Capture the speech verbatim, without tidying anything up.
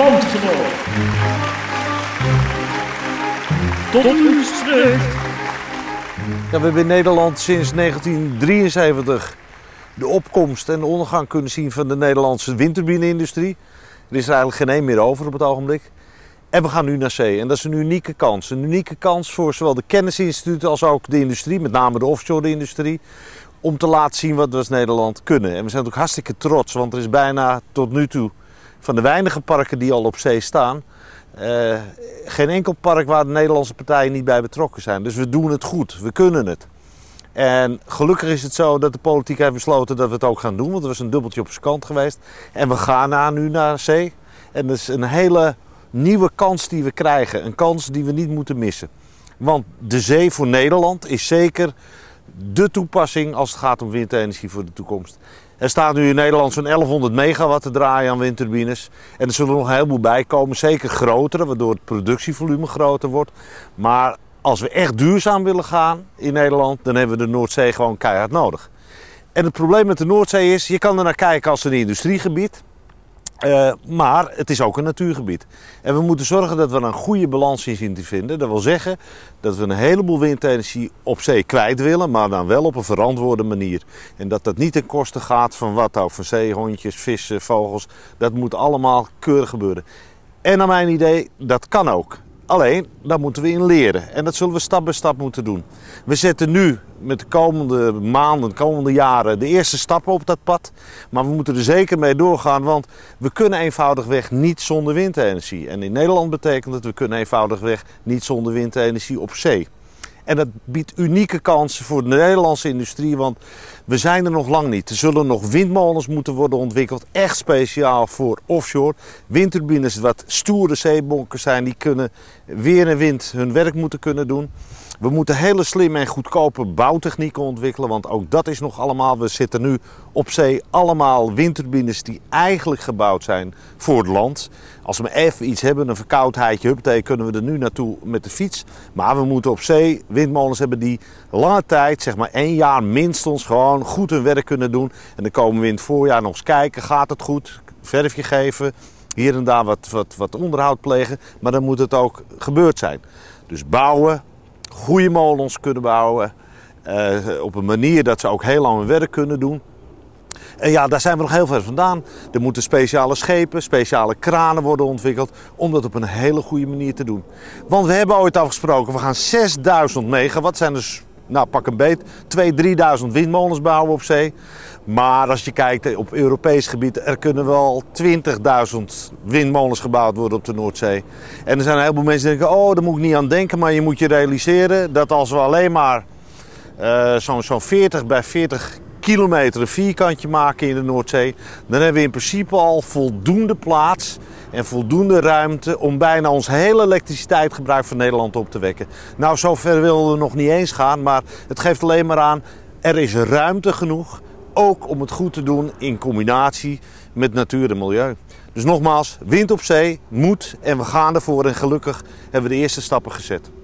Landgenoot. Tot u spreekt. Ja, we hebben in Nederland sinds negentien drieënzeventig de opkomst en de ondergang kunnen zien van de Nederlandse windturbine-industrie. Er is er eigenlijk geen één meer over op het ogenblik. En we gaan nu naar zee. En dat is een unieke kans. Een unieke kans voor zowel de kennisinstituten als ook de industrie, met name de offshore-industrie, om te laten zien wat we als Nederland kunnen. En we zijn ook hartstikke trots, want er is bijna tot nu toe van de weinige parken die al op zee staan, uh, geen enkel park waar de Nederlandse partijen niet bij betrokken zijn. Dus we doen het goed, we kunnen het. En gelukkig is het zo dat de politiek heeft besloten dat we het ook gaan doen, want er was een dubbeltje op zijn kant geweest. En we gaan na, nu naar zee. En dat is een hele nieuwe kans die we krijgen, een kans die we niet moeten missen. Want de zee voor Nederland is zeker de toepassing als het gaat om windenergie voor de toekomst. Er staat nu in Nederland zo'n elfhonderd megawatt te draaien aan windturbines. En er zullen er nog een heleboel bij komen, zeker grotere, waardoor het productievolume groter wordt. Maar als we echt duurzaam willen gaan in Nederland, dan hebben we de Noordzee gewoon keihard nodig. En het probleem met de Noordzee is, je kan er naar kijken als een industriegebied. Uh, maar het is ook een natuurgebied. En we moeten zorgen dat we er een goede balans in zien te vinden. Dat wil zeggen dat we een heleboel windenergie op zee kwijt willen, maar dan wel op een verantwoorde manier. En dat dat niet ten koste gaat van wat ook, van zeehondjes, vissen, vogels. Dat moet allemaal keurig gebeuren. En naar mijn idee, dat kan ook. Alleen, daar moeten we in leren. En dat zullen we stap bij stap moeten doen. We zetten nu met de komende maanden, de komende jaren de eerste stappen op dat pad. Maar we moeten er zeker mee doorgaan, want we kunnen eenvoudigweg niet zonder windenergie. En in Nederland betekent het, we kunnen eenvoudigweg niet zonder windenergie op zee. En dat biedt unieke kansen voor de Nederlandse industrie, want we zijn er nog lang niet. Er zullen nog windmolens moeten worden ontwikkeld, echt speciaal voor offshore. Windturbines wat stoere zeebonkers zijn, die kunnen weer en wind hun werk moeten kunnen doen. We moeten hele slimme en goedkope bouwtechnieken ontwikkelen, want ook dat is nog allemaal. We zitten nu op zee allemaal windturbines die eigenlijk gebouwd zijn voor het land. Als we even iets hebben, een verkoudheidje, huppatee, kunnen we er nu naartoe met de fiets. Maar we moeten op zee windmolens hebben die lange tijd, zeg maar één jaar minstens, gewoon goed hun werk kunnen doen. En dan komen we in het voorjaar nog eens kijken, gaat het goed, verfje geven, hier en daar wat, wat, wat onderhoud plegen. Maar dan moet het ook gebeurd zijn. Dus bouwen, goede molens kunnen bouwen, uh, op een manier dat ze ook heel lang hun werk kunnen doen. En ja, daar zijn we nog heel ver vandaan. Er moeten speciale schepen, speciale kranen worden ontwikkeld om dat op een hele goede manier te doen. Want we hebben ooit afgesproken, we gaan zesduizend megawatt, zijn dus, nou pak een beet, tweeduizend, drieduizend windmolens bouwen op zee. Maar als je kijkt op Europees gebied, er kunnen wel twintigduizend windmolens gebouwd worden op de Noordzee. En er zijn een heleboel mensen die denken, oh daar moet ik niet aan denken, maar je moet je realiseren dat als we alleen maar uh, zo'n zo'n veertig bij veertig kilometer een vierkantje maken in de Noordzee, dan hebben we in principe al voldoende plaats en voldoende ruimte om bijna ons hele elektriciteitsgebruik van Nederland op te wekken. Nou, zover willen we nog niet eens gaan, maar het geeft alleen maar aan, er is ruimte genoeg, ook om het goed te doen in combinatie met natuur en milieu. Dus nogmaals, wind op zee moet en we gaan ervoor en gelukkig hebben we de eerste stappen gezet.